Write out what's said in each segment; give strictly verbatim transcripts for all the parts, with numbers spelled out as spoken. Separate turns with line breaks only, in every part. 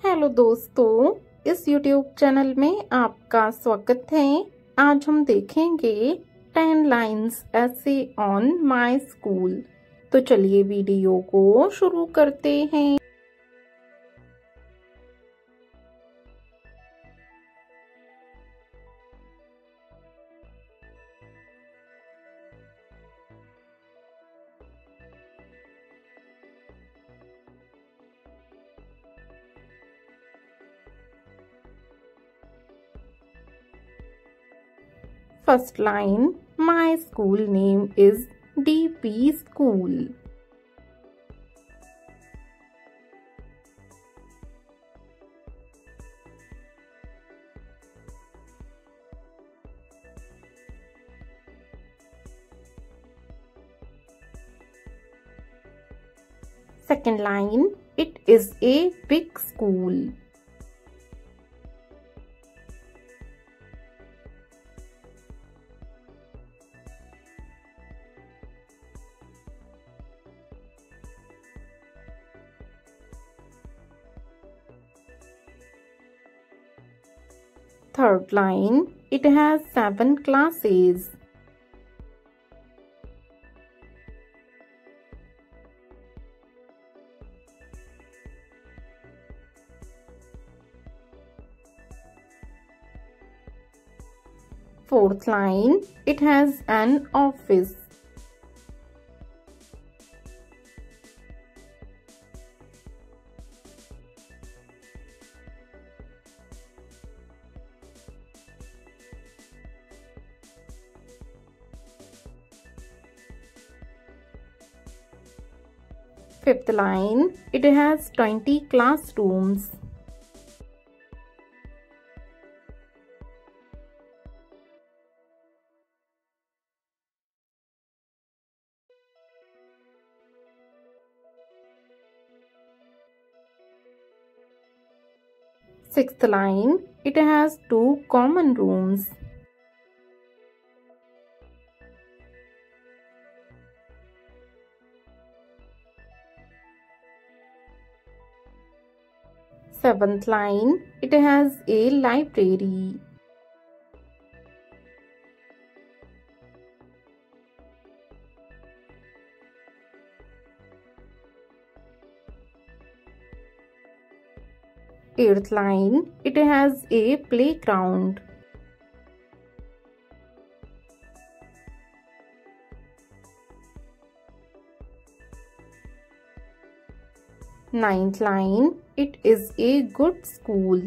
Hello दोस्तों, इस YouTube channel में आपका स्वागत है। आज हम देखेंगे टेन लाइन्स ऐसे ऑन माय स्कूल। तो चलिए वीडियो को शुरू करते हैं। First line, my school name is D P School. Second line, it is a big school. Third line, it has seven classes. Fourth line, it has an office. Fifth line, it has twenty classrooms. Sixth line, it has two common rooms. Seventh line, it has a library. Eighth line, it has a playground. Ninth line, it is a good school.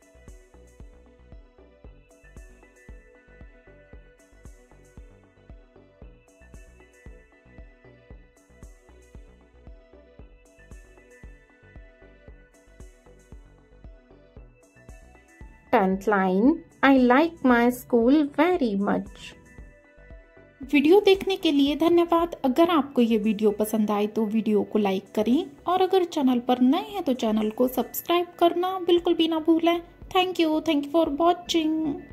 Tenth line, I like my school very much.
Video देखने के लिए धन्यवाद। अगर आपको ये video पसंद आए तो वीडियो को लाइक करें और अगर चैनल पर नए हैं तो चैनल को सब्सक्राइब करना बिल्कुल भी ना भूलें। Thank you thank you for watching.